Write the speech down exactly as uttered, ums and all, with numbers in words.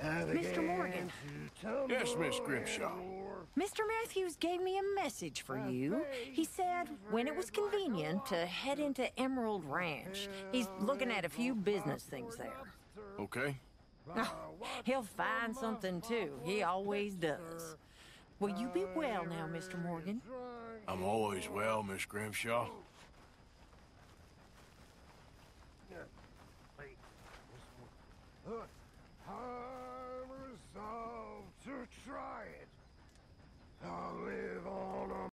Mister Morgan. Yes, Miss Grimshaw. Mister Matthews gave me a message for you. He said when it was convenient to head into Emerald Ranch. He's looking at a few business things there. Okay. Oh, he'll find something too. He always does. Will you be well now, Mister Morgan? I'm always well, Miss Grimshaw. Wait, this one.